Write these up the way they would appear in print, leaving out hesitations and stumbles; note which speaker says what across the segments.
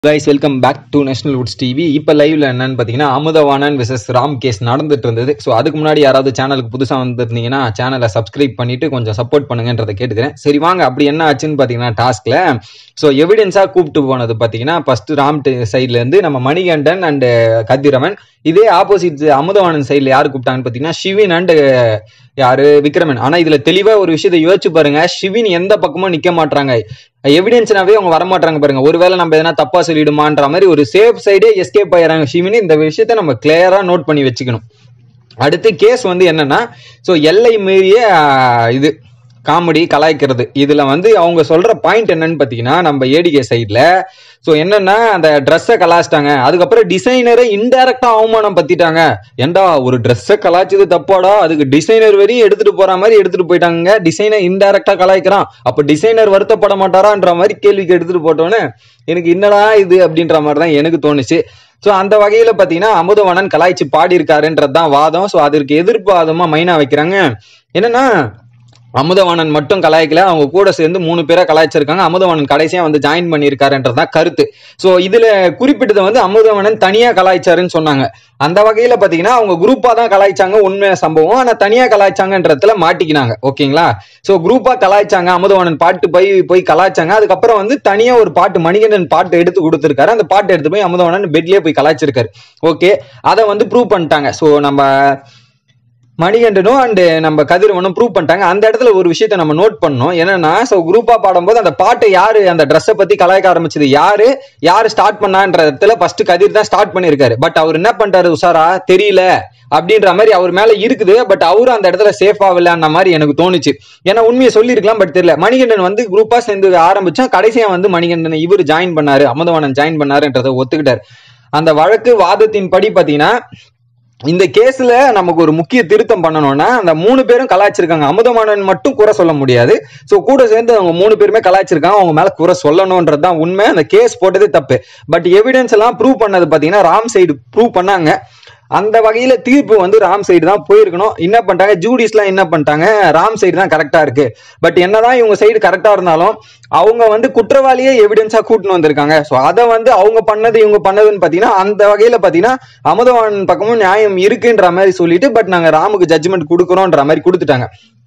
Speaker 1: guys, welcome back to National Woods TV. இப்போ லைவ்ல என்னன்னு பாத்தீங்கன்னா அமுதவாணன் vs ராம் கேஸ் நடந்துட்டு இருந்தது. ஸோ அதுக்கு முன்னாடி யாராவது சேனலுக்கு புதுசா வந்திருந்தீங்கன்னா சேனலை சப்ஸ்கிரைப் பண்ணிட்டு கொஞ்சம் சப்போர்ட் பண்ணுங்கன்றதை கேட்டுக்கிறேன். சரி வாங்க, அப்படி என்ன ஆச்சுன்னு பாத்தீங்கன்னா டாஸ்க்ல ஸோ எவிடன்ஸா கூப்பிட்டு போனது பாத்தீங்கன்னா ஃபர்ஸ்ட் ராம் சைட்ல இருந்து நம்ம மணிகண்டன் அண்ட் கதிரவன். இதே ஆப்போசிட் அமுதவாணன் சைட்ல யாரு கூப்பிட்டாங்கன்னு பாத்தீங்கன்னா ஷிவின் அண்ட் யாரு விக்ரமன். ஆனா இதுல தெளிவா ஒரு விஷயத்தை யோசிச்சு பாருங்க, ஷிவின் எந்த பக்கமும் நிக்க மாட்டாங்க, எவிடன்ஸ்னாவே அவங்க வரமாட்டாங்க பாருங்க. ஒருவேளை நம்ம எதனா தப்பா சொல்லிடுமான்ற மாதிரி ஒரு சேஃப் சைடே எஸ்கேப் ஆயிடுறாங்க ஷிவின். இந்த விஷயத்த நம்ம கிளியரா நோட் பண்ணி வச்சுக்கணும். அடுத்து கேஸ் என்னன்னா ஸோ எல்லை மீறிய இது காமெடி கலாய்க்கிறது. இதுல அவங்க சொல்ற பாயிண்ட் என்னன்னு பாத்தீங்கன்னா நம்ம ஏடிகே சைட்ல ஸோ என்னன்னா அந்த ட்ரெஸ்ஸை கலாச்சிட்டாங்க, அதுக்கப்புறம் டிசைனரை இன்டைரக்டா அவமானம் பத்திட்டாங்க. ஏண்டா ஒரு ட்ரெஸ்ஸை கலாய்ச்சது தப்பாடா, அதுக்கு டிசைனர் வரையும் எடுத்துட்டு போற மாதிரி எடுத்துட்டு போயிட்டாங்க. டிசைனர் இன்டைரக்டா கலாய்க்கிறான், அப்ப டிசைனர் வருத்தப்பட மாட்டாரான்ற மாதிரி கேள்விக்கு எடுத்துட்டு போட்டோன்னு எனக்கு என்னடா இது அப்படின்ற மாதிரி தான் எனக்கு தோணுச்சு. ஸோ அந்த வகையில பாத்தீங்கன்னா அமுதவாணன் கலாய்ச்சி பாடி இருக்காருன்றதுதான் வாதம். ஸோ அதற்கு எதிர்ப்பாதமா மைனா வைக்கிறாங்க. என்னன்னா அமுதவாணன் மட்டும் கலாய்க்கல, அவங்க கூட சேர்ந்து 3 பேரை கலாய்ச்சிருக்காங்க. அமுதவாணன் கடைசியா ஜாயின் பண்ணியிருக்காருன்றதான் கருத்து. ஸோ இதுல குறிப்பிட்டது அமுதவாணன் தனியா கலாய்ச்சாருன்னு சொன்னாங்க. அந்த வகையில பாத்தீங்கன்னா அவங்க குரூப்பா தான் கலாய்ச்சாங்க, உண்மையா சம்பவம். ஆனா தனியா கலாய்ச்சாங்கன்றதுல மாட்டிக்கினாங்க. ஓகேங்களா? ஸோ குரூப்பா கலாய்ச்சாங்க, அமுதவாணன் பாட்டு போய் கலாய்ச்சாங்க. அதுக்கப்புறம் தனியா ஒரு பாட்டு மணிகண்டன் பாட்டு எடுத்து கொடுத்திருக்காரு. அந்த பாட்டு எடுத்து போய் அமுதவாணன் பெட்லயே போய் கலாய்ச்சிருக்காரு. ஓகே, அதை ப்ரூவ் பண்ணிட்டாங்க. ஸோ நம்ம மணிகண்டனும் அண்ட் நம்ம கதிரவனும் ப்ரூவ் பண்ணிட்டாங்க. அந்த இடத்துல ஒரு விஷயத்த நம்ம நோட் பண்ணோம். என்னன்னா ஸோ குரூப்பா பாடும்போது அந்த பாட்டை யாரு, அந்த ட்ரெஸ்ஸை பத்தி கலாய்க்க ஆரம்பிச்சது யாரு ஸ்டார்ட் பண்ணான்ற இடத்துல ஃபர்ஸ்ட் கதிர் தான் ஸ்டார்ட் பண்ணிருக்காரு. பட் அவர் என்ன பண்ணிட்டாரு, உஷாரா தெரியல அப்படின்ற மாதிரி அவர் மேல இருக்குது. பட் அவரும் அந்த இடத்துல சேஃபா இல்லைன்ற மாதிரி எனக்கு தோணுச்சு. ஏன்னா உண்மையை சொல்லிருக்கலாம், பட் தெரியல. மணிகண்டன் குரூப்பா சேர்ந்து ஆரம்பிச்சா கடைசியா மணிகண்டன் இவர் ஜாயின் பண்ணாரு, அமுதவாணன் ஜாயின் பண்ணாருன்றதை ஒத்துக்கிட்டாரு. அந்த வழக்கு வாதத்தின் படி பாத்தீங்கன்னா இந்த கேஸ்ல நமக்கு ஒரு முக்கிய திருத்தம் பண்ணணும்னா அந்த 3 பேரும் கலாய்ச்சிருக்காங்க, அமுதவாணன் மட்டும் குறை சொல்ல முடியாது. சோ கூட சேர்ந்து அவங்க 3 பேருமே கலாய்ச்சிருக்காங்க, அவங்க மேல குறை சொல்லணும்ன்றதுதான் உண்மை. அந்த கேஸ் போட்டதே தப்பு. பட் எவிடன்ஸ் எல்லாம் ப்ரூவ் பண்ணது பாத்தீங்கன்னா ராம் சைடு ப்ரூவ் பண்ணாங்க. அந்த வகையில தீர்ப்பு ராம் சைடு தான் போயிருக்கணும். என்ன பண்ணிட்டாங்க, ஜூடிஸ்லாம் என்ன பண்ணிட்டாங்க, ராம் சைடு தான் கரெக்டா இருக்கு. பட் என்னதான் இவங்க சைடு கரெக்டா இருந்தாலும் அவங்க குற்றவாளியே எவிடன்ஸா கூட்டின்னு வந்திருக்காங்க. ஸோ அதை அவங்க பண்ணது இவங்க பண்ணதுன்னு பாத்தீங்கன்னா அந்த வகையில பாத்தீங்கன்னா அமுதவாணன் பக்கமும் நியாயம் இருக்குன்ற மாதிரி சொல்லிட்டு பட் நாங்க ராமுக்கு ஜட்ஜ்மெண்ட் கொடுக்குறோன்ற மாதிரி கொடுத்துட்டாங்க.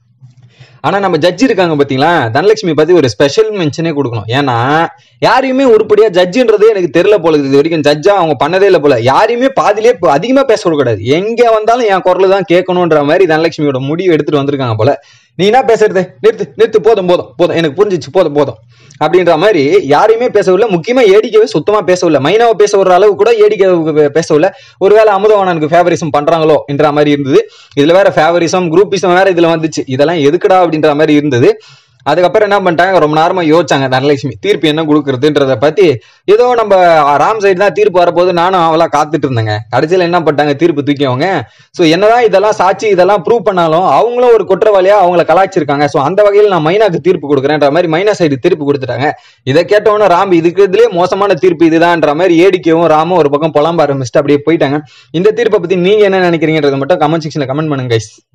Speaker 1: ஆனா நம்ம ஜட்ஜ் இருக்காங்க பாத்தீங்களா, தனலட்சுமி பத்தி ஒரு ஸ்பெஷல் மென்ஷனே கொடுக்கணும். ஏன்னா யாரையுமே உருப்படியா ஜட்ஜுன்றதே எனக்கு தெரியல போல, இது வரைக்கும் ஜட்ஜா அவங்க பண்ணதே இல்லை போல. யாரையுமே பாதிலே அதிகமா பேச கூடாது, எங்க வந்தாலும் என் குரல் தான் கேட்கணும்ன்ற மாதிரி தனலட்சுமியோட முடிவு எடுத்துட்டு வந்திருக்காங்க போல. நீ என்ன பேசுறது, நிறுத்து போதும் எனக்கு புரிஞ்சிச்சு, போதும் அப்படின்ற மாதிரி யாரையுமே பேசவில்லை. முக்கியமா ஏடிக்கவே சுத்தமா பேசவில்லை, மைனாவை பேச விடுற அளவு கூட ஏடிக்க பேசவில்லை. ஒருவேளை அமுதவாணனுக்கு ஃபேவரிசம் பண்றாங்களோ என்ற மாதிரி இருந்தது. இதுல வேற ஃபேவரிசம் குரூப்பிசம் வேற இதுல வந்துச்சு. இதெல்லாம் எதுக்குடா அப்படின்ற மாதிரி இருந்தது. அதுக்கப்புறம் என்ன பண்ணிட்டாங்க, ரொம்ப நேரமா யோசிச்சாங்க தனலட்சுமி தீர்ப்பு என்ன கொடுக்கறதுன்றத பத்தி. ஏதோ நம்ம ராம் சைடு தான் தீர்ப்பு வரப்போது நானும் அவளா காத்துட்டு இருந்தேங்க. கடைசியில என்ன பண்ணிட்டாங்க, தீர்ப்பு தூக்கியவங்க. ஸோ என்னதான் இதெல்லாம் சாட்சி இதெல்லாம் ப்ரூவ் பண்ணாலும் அவங்களும் ஒரு குற்றவாளியா அவங்கள கலாய்ச்சிருக்காங்க. ஸோ அந்த வகையில் நான் மைனாக்கு தீர்ப்பு கொடுக்குறேன்ற மாதிரி மைனா சைடு தீர்ப்பு கொடுத்துட்டாங்க. இதை கேட்டவொன்னே ராம் இதுக்குறதுலேயே மோசமான தீர்ப்பு இதுதான்ற மாதிரி ஏடிக்கவும் ராமும் ஒரு பக்கம் புலம்ப ஆரம்பிச்சுட்டு அப்படியே போயிட்டாங்க. இந்த தீர்ப்பை பத்தி நீங்க என்ன நினைக்கிறீங்கன்றத மட்டும் கமெண்ட் செக்ஷன்ல கமெண்ட் பண்ணுங்க கைஸ்.